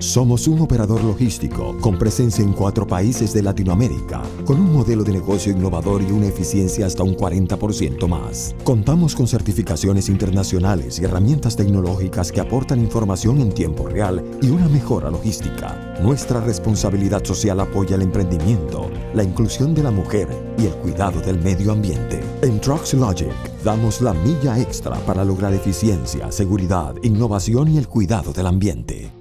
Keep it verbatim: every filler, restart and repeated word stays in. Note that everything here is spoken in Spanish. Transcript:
Somos un operador logístico con presencia en cuatro países de Latinoamérica, con un modelo de negocio innovador y una eficiencia hasta un cuarenta por ciento más. Contamos con certificaciones internacionales y herramientas tecnológicas que aportan información en tiempo real y una mejora logística. Nuestra responsabilidad social apoya el emprendimiento, la inclusión de la mujer y el cuidado del medio ambiente. En Trucks Logic damos la milla extra para lograr eficiencia, seguridad, innovación y el cuidado del ambiente.